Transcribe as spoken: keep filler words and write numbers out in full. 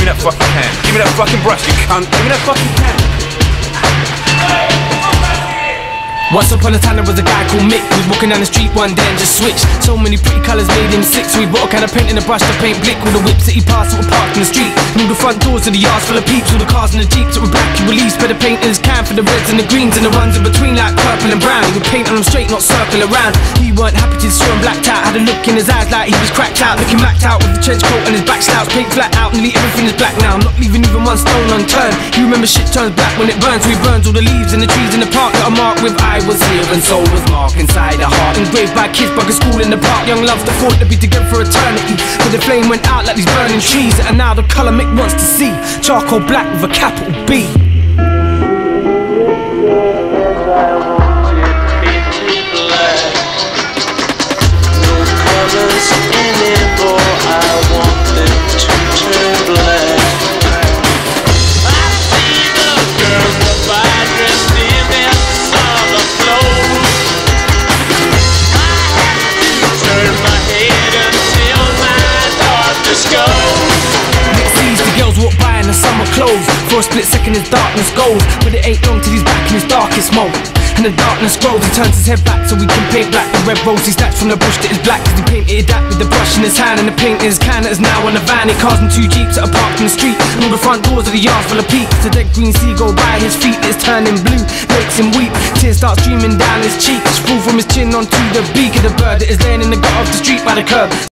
me that fucking can. Give me that fucking brush, you cunt. Give me that fucking can. Once upon a time there was a guy called Mick. He was walking down the street one day and just switched. So many pretty colours made him sick. So he bought a can of paint and a brush to paint blick. All the whips that he passed that were parked in the street, and all the front doors of the yards full of peeps. All the cars and the jeeps that were black he released. Better paint in his can for the reds and the greens, and the ones in between like purple and brown. He would paint on them straight, not circle around. He weren't happy to saw him blacked out. Had a look in his eyes like he was cracked out. Looking blacked out with the trench coat and his back slouch. Paint flat out, nearly everything is black now. Not leaving even one stone unturned. He remembers shit turns black when it burns. So he burns all the leaves and the trees in the park that are marked with I was here, and so was Mark inside a heart. Engraved by kids back at school in the park. Young loves the thought to be together for eternity, but the flame went out like these burning trees. And now the colour Mick wants to see, charcoal black with a capital B. Clothes. For a split second his darkness goes, but it ain't long till he's back in his darkest mode. And the darkness grows, he turns his head back so he can paint black the red rose he snatched from the bush that is black. Cause he painted that with the brush in his hand, and the paint in his can that is now on the van. He cars in two jeeps that are parked in the street, and all the front doors of the yard full of peeps. The dead green sea go by his feet, it's turning blue, makes him weep. Tears start streaming down his cheeks, fall from his chin onto the beak of the bird that is laying in the gut of the street by the curb.